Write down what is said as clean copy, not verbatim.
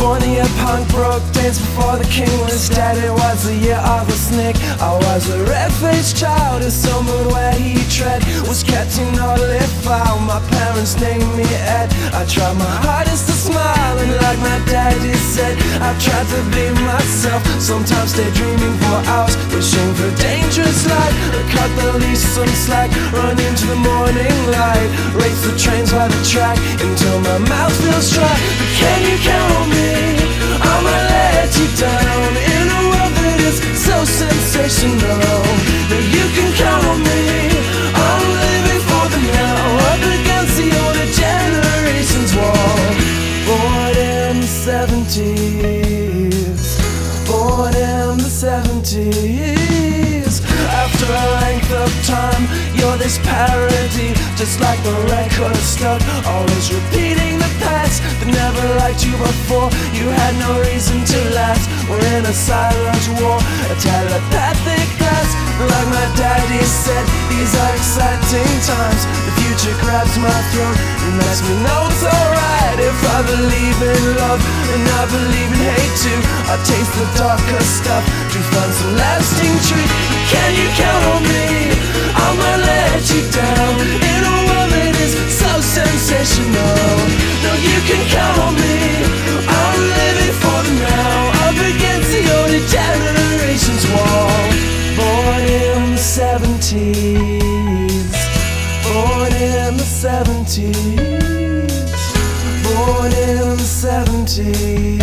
Born in a punk broke days before the king was dead. It was the year of the snake. I was a red-faced child. His summer where he tread was kept in all lit foul. My parents named me Ed. I tried my hardest to smile, and like my daddy said, I've tried to be myself. Sometimes daydreaming for hours, wishing for a dangerous life. Cut the leash some slack, run into the morning light, race the trains by the track until my mouth feels dry. But can you count on me? I might let you down in a world that is so sensational. Now you can count on me. I'm living for the now, up against the older generation's wall. Born in the 70s, born in the 70s. After a length of time, you're this parody, just like the record stuck, always repeating the past that never liked you before. You had no reason to last. We're in a silent war, a telepathic blast. Like my daddy said, these are exciting times. The future grabs my throat and lets me know it's alright. If I believe in love and I believe in hate too, I taste the darker stuff to find some lasting truth. Can you count on me? I might let you down in a world that is so sensational. No, you can count on me. I'm living for the now, up against the older generation's wall. Born in the 70s, born in the 70s, born in the 70s.